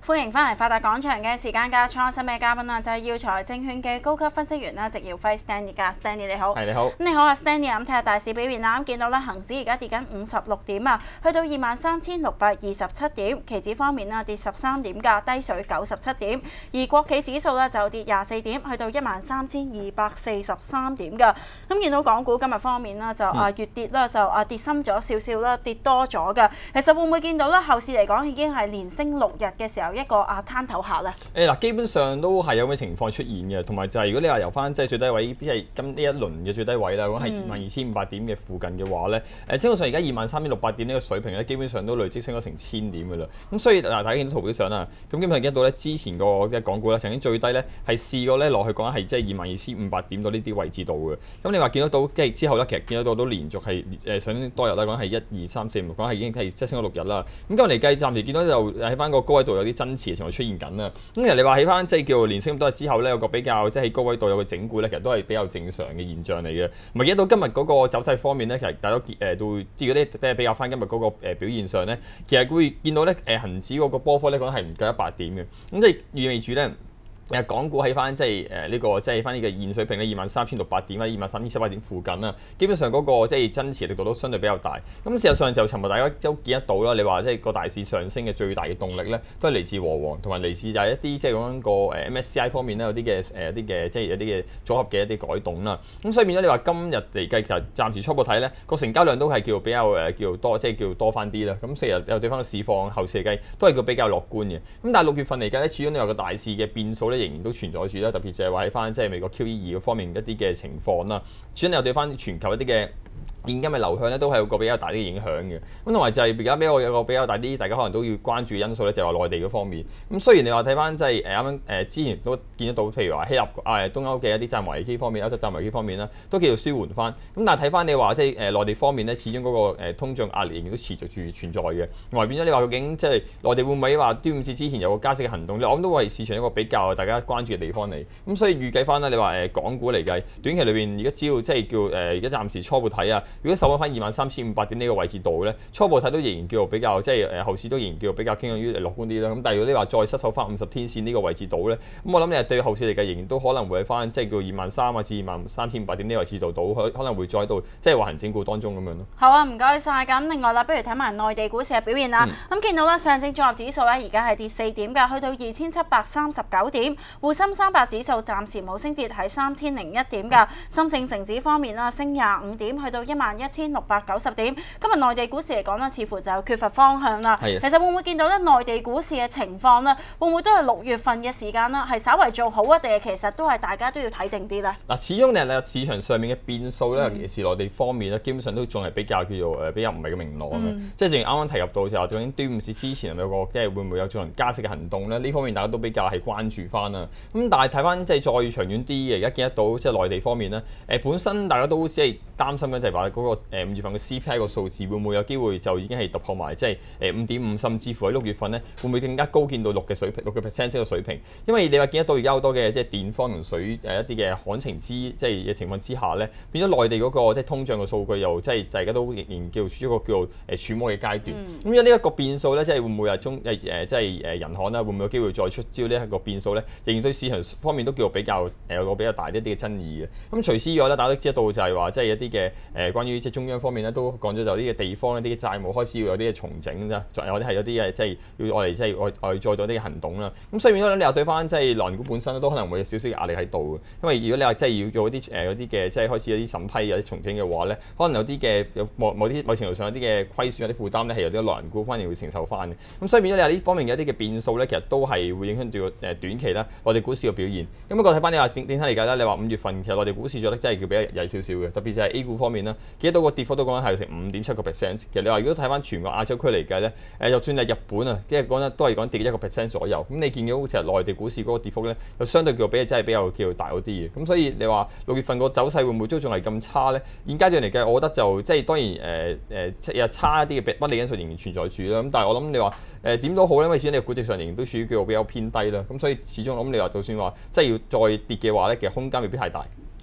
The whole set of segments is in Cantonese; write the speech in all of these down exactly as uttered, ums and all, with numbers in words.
歡迎翻嚟發達廣場嘅時間加倉，新嘅嘉賓啊，就係耀才證券嘅高級分析員啦，植耀輝 Stanley 噶 ，Stanley 你好。 係你好。 咁你好啊 Stanley，咁睇下大市表現啦。咁見到咧，恆指而家跌緊五十六點啊，去到二萬三千六百二十七點。期指方面啊，跌十三點㗎，低水九十七點。而國企指數咧就跌廿四點，去到一萬三千二百四十三點㗎。咁見到港股今日方面啦，就啊越跌啦，就啊跌深咗少少啦，跌多咗㗎。其實會唔會見到咧，後市嚟講已經係連升六日嘅時候一個啊攤頭客咧？ 誒嗱，基本上都係有咁嘅情況出現嘅，同埋就係如果你話由翻即係最低位，即係今呢一輪嘅最低位啦，如果係二萬二千五百點嘅附近嘅話咧，誒升到上而家二萬三千六百點呢個水平咧，基本上都累積升咗成千點㗎啦。咁所以嗱，大家見到圖表上啦，咁基本上見到咧之前個嘅港股咧曾經最低咧係試過咧落去講緊係即係二萬二千五百點到呢啲位置度嘅。咁你話見得到即係之後咧，其實見得到都連續係誒上多日啦，講係一二三四五，講係已經係即係升咗六日啦。咁今日嚟計，暫時見到就喺翻個高位度有啲增持嘅情況出現緊啦。咁其實你話喺翻即係叫做連升咁多日之後咧，有個比較即係喺高位度有個整固咧，其實都係比較正常嘅現象嚟嘅。唔係見到今日嗰個走勢方面咧，其實大家都誒都如果啲比較翻今日嗰個誒表現上咧，其實會見到咧誒恆指嗰個波幅咧講係唔夠一百點嘅。咁即係意味住咧。誒港股喺翻即係誒呢個即係翻呢個現水平咧，二萬三千六百點或者二萬三千七百點附近啦。基本上嗰個即係增持力度都相對比較大。咁事實上就尋日大家都見得到啦。你話即係個大市上升嘅最大嘅動力咧，都係嚟自和黃，同埋嚟自就係一啲即係講緊個誒 M S C I 方面咧有啲嘅誒啲嘅即係有啲嘅組合嘅一啲改動啦。咁所以變咗你話今日嚟計，其實暫時初步睇咧個成交量都係叫比較誒叫多，即係叫多翻啲啦。咁四日又對翻個市況後市嚟計都係個比較樂觀嘅。咁但係六月份嚟計咧，始終你話個大市嘅變數咧仍然都存在住啦，特別就係話喺翻即係美國 Q E 二嗰方面一啲嘅情況啦，始終又對翻全球一啲嘅現金嘅流向咧，都係有個比較大啲嘅影響嘅。咁同埋就係而家比較有個比較大啲，大家可能都要關注嘅因素咧，就係話內地嗰方面。咁雖然你話睇翻即係誒啱啱誒之前都見得到，譬如話希臘啊東歐嘅一啲債務危機方面，歐洲債務危機方面啦，都叫做舒緩翻。咁但係睇翻你話即係誒內地方面咧，始終嗰個誒通脹壓力仍然都持續住存在嘅。同埋變咗你話究竟即係內地會唔會話端午節之前有個加息嘅行動咧？我諗都係市場一個比較大家關注嘅地方嚟。咁所以預計翻啦，你話誒港股嚟計，短期裏邊而家只要即係叫誒而家暫時初步睇啊，如果守翻二萬三千五百點呢個位置度咧，初步睇到仍然叫做比較即係誒後市都仍然叫做比較傾向於樂觀啲啦。咁但係如果你話再失守翻五十天線呢個位置度咧，咁我諗你係對後市嚟計仍然都可能會喺翻即係叫二萬三啊至二萬三千五百點呢個位置度到，可可能會再喺度即係橫行整固當中咁樣咯。 好啊，唔該晒。咁另外啦，不如睇埋內地股市嘅表現啦。咁、嗯、見到咧上證綜合指數咧而家係跌四點㗎，去到二千七百三十九點。滬深三百指數暫時冇升跌，喺三千零一點㗎。深證成指方面啦，升廿五點，去到一萬一千六百九十點。今日內地股市嚟講咧，似乎就缺乏方向啦。其實會唔會見到咧內地股市嘅情況咧，會唔會都係六月份嘅時間啦，係稍為做好啊？定係其實都係大家都要睇定啲咧？嗱， 始終你係市場上面嘅變數咧，尤其是內地方面咧，基本上都仲係比較叫做誒比較唔係咁明朗嘅。嗯、即係正如啱啱提及到就係究竟端午節之前有個即係會唔會有進行加息嘅行動咧？呢方面大家都比較係關注翻啦。咁但係睇翻即係再長遠啲嘅，而家見得到即係內地方面咧，誒本身大家都即係擔心緊就係話嗰個誒五月份嘅 C P I 個數字會唔會有機會就已經係突破埋即係誒五點五，甚至乎喺六月份咧會唔會更加高見到六嘅水平，六個 percent 嘅水平？因為你話見得到而家好多嘅即係電方同水誒一啲嘅旱情之即係嘅情況之下咧，變咗內地嗰個即係通脹嘅數據又即係大家都仍然叫處於一個叫做誒揣摩嘅階段。咁因為呢一個變數咧，即係會唔會係中誒誒即係誒人行啦，會唔會有機會再出招呢一個變數咧？仍然對市場方面都叫做比較誒有個比較大一啲嘅爭議嘅。咁除此以外咧，大家都知得到就係話即係一啲嘅誒關於即係中央方面咧都講咗就啲嘅地方一啲嘅債務開始要有啲嘅重整啫，或者係有啲嘅即係要我哋即係我我再做啲嘅行動啦。咁所以變咗你又對翻即係內股本身都可能會有少少嘅壓力喺度嘅。因為如果你話即係要做啲誒啲嘅即係開始有啲審批有啲重整嘅話咧，可能有啲嘅有某某啲某程度上有啲嘅虧損有啲負擔咧係由啲內股方面會承受翻嘅。咁所以變咗你話呢方面嘅一啲嘅變數咧，其實都係會影響住個誒短期啦內地股市嘅表現。咁不過睇翻你話整整體嚟計啦，你話五月份其實內地股市做得真係叫比較曳少少嘅，特別就係 A 股方面啦，見到個跌幅都講緊係成五點七個 percent。其實你話如果睇翻全個亞洲區嚟計咧，誒就算係日本啊，即係講得都係講跌一個 percent 左右。咁你見到其實內地股市嗰個跌幅咧，就相對叫比真係比較叫做大咗啲嘅。咁所以你話六月份個走勢會唔會都仲係咁差咧？現階段嚟計，我覺得就即係當然誒誒有差一啲嘅不利因素仍然存在住啦。咁但係我諗你話誒點都好咧，因為始終你估值上仍然都處於叫做比較偏低啦。咁所以始終我諗你話就算話即係要再跌嘅話咧，其實空間未必太大。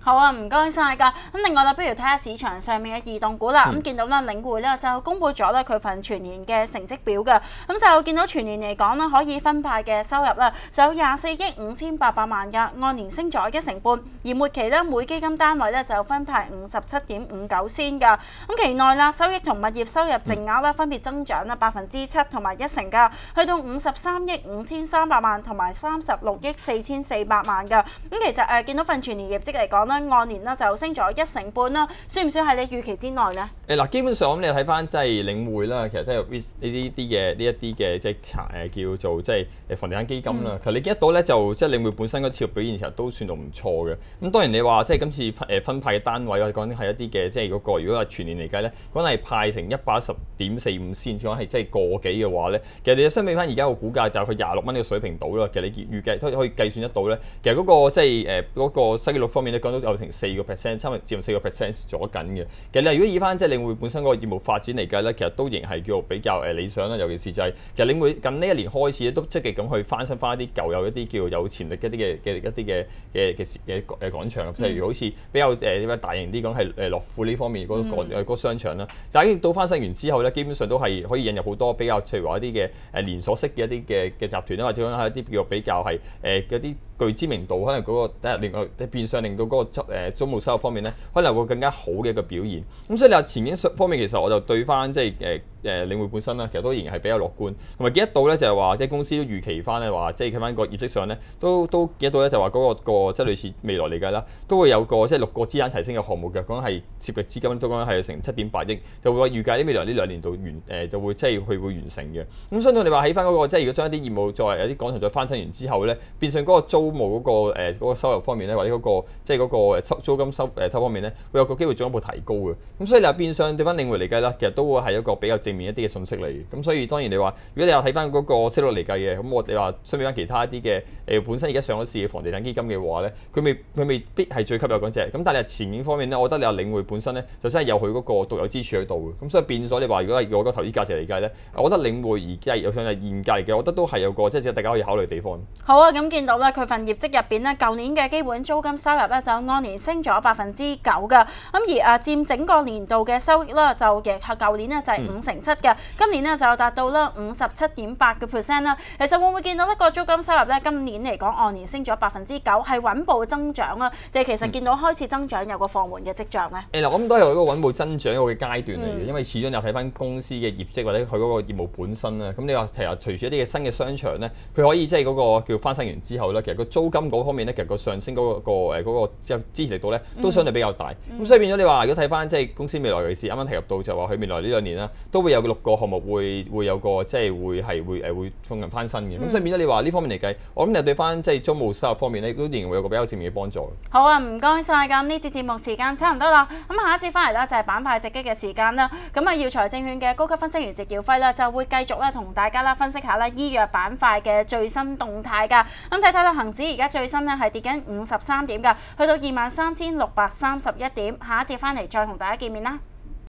好啊，唔該晒㗎。咁另外啦，不如睇下市場上面嘅異動股啦。咁、嗯、見到啦，領匯咧就公布咗咧佢份全年嘅成績表㗎。咁就見到全年嚟講啦，可以分派嘅收入啦，就有廿四億五千八百萬㗎，按年升咗一成半。而末期咧每基金單位咧就分派五十七點五九仙㗎。咁期內啦，收益同物業收入淨額啦分別增長啦百分之七同埋一成㗎，去到五十三億五千三百萬同埋三十六億四千四百萬㗎。咁其實誒、呃、見到份全年業績嚟講咧，按年咧就升咗一成半啦，算唔算係你預期之內呢？ 誒嗱，基本上咁你睇翻即係領匯啦，其實即係呢啲啲嘅呢一啲嘅即係誒叫做即係誒房地產基金啦。嗯、其實你見得到咧，就即係領匯本身嗰次嘅表現其實都算到唔錯嘅。咁當然你話即係今次誒分派嘅單位，我哋講緊係一啲嘅即係嗰個，如果係全年嚟計咧，講係派成一百一十點四五仙，講係即係個幾嘅話咧，其實你相比翻而家個股價就係佢廿六蚊呢個水平到啦。其實你預計都可以計算得到咧，其實嗰、嗰個即係誒嗰個收益率方面咧，講到有成四個 percent， 差唔多佔四個 percent 咗緊嘅。其實你如果以翻即係領匯本身嗰個業務發展嚟計咧，其實都仍係叫做比較誒理想啦。尤其是就係其實領匯近呢一年開始咧，都積極咁去翻新翻一啲舊有一啲叫有潛力一啲嘅嘅一啲嘅嘅嘅嘅誒廣場，譬如好似比較誒大型啲講係誒樂富呢方面嗰、嗰個誒、嗰個商場啦。但係到翻新完之後咧，基本上都係可以引入好多比較譬如話一啲嘅誒連鎖式嘅一啲嘅嘅集團啦，或者講係一啲叫做比較係誒嗰啲具知名度，可能嗰、嗰個另外變相令到嗰、嗰個執誒租務收入方面咧，可能會更加好嘅一個表現。咁所以你話前景方面，其實我就對翻即係誒誒領匯本身啦，其實都仍然係比較樂觀，同埋見得到咧就係話即係公司都預期翻咧話，即係睇翻個業績上咧，都都見得到咧就話嗰、嗰個、嗰個即係類似未來嚟計啦，都會有個即係六個資產提升嘅項目嘅，講係涉嘅資金都講係成七點八億，就會預計呢未來呢兩年度完誒、呃、就會即係佢會完成嘅。咁相對你話起翻嗰個即係如果將一啲業務作為有啲廣場再翻新完之後咧，變相嗰個租務嗰、嗰個誒、呃嗰個、收入方面咧，或者嗰、嗰個即係嗰個收租金收誒收方面咧，會有個機會進一步提高嘅。咁所以你話變相對翻領匯嚟計啦，其實都會係一個比較正面一啲嘅信息嚟嘅。咁所以當然你話，如果你有睇翻嗰個息率嚟計嘅，咁我哋話相比翻其他一啲嘅誒本身而家上咗市嘅房地產基金嘅話咧，佢未佢未必係最吸引嗰隻。咁但係前景方面咧，我覺得你話領匯本身咧就真係有佢嗰個獨有之處喺度嘅。咁所以變咗你話，如果係我個投資價值嚟計咧，我覺得領匯而家有上係現價嚟嘅，我覺得都係有個即係值得大家可以考慮嘅地方。 好啊，咁見到咧佢份業績入邊咧，舊年嘅基本租金收入咧就按年升咗百分之九㗎。咁而誒佔整個年度嘅收益咧，就亦係舊年咧就係五成七嘅，嗯、今年咧就達到啦五十七點八嘅 percent 啦。其實會唔會見到呢個租金收入咧今年嚟講按年升咗百分之九，係穩步增長啊？定係其實見到開始增長有個放緩嘅跡象咧？ 誒嗱、嗯，咁都係一個穩步增長一個嘅階段嚟嘅，嗯、因為始終又睇翻公司嘅業績或者佢嗰個業務本身啦。咁你話其實隨住一啲嘅新嘅商場咧，佢可以即係嗰個叫翻新完之後咧，其實個租金嗰方面咧，其實個上升嗰、嗰個誒嗰、嗰個即係支持力度咧，都相對比較大。咁、嗯、所以變咗你話，如果睇翻即係公司未來嘅事，啱啱提及到就話佢未來呢兩年啦，都會有六個項目會會有個即係會係會誒會進行翻新嘅。咁、嗯、所以變咗你話呢方面嚟計，我諗就對翻即係租務收入方面咧，都仍然會有個比較正面嘅幫助。 好啊，唔該晒。咁呢節節目時間差唔多啦。咁下一節翻嚟咧就係板塊直擊嘅時間啦。咁啊，耀才證券嘅高級分析員謝耀輝啦，就會繼續咧同大家啦分析下咧醫藥板塊嘅最新動態㗎。咁睇睇啦，恒指而家最新咧係跌緊五十三點㗎，去到二萬三千六百三十一點。下一節翻嚟再同大家見面啦。